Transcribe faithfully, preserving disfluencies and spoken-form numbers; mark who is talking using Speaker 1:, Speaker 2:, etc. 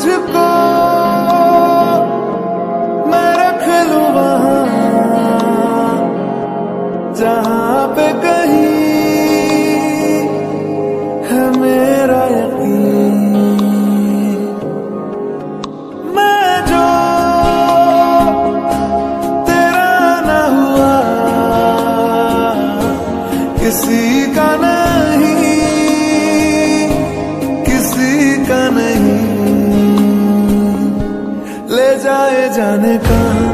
Speaker 1: तुझको मैं रख लूं वहां जहां पे कहीं है मेरा यकीन। मैं जो तेरा ना हुआ किसी का नहीं, किसी का नहीं, ले जाए जाने का।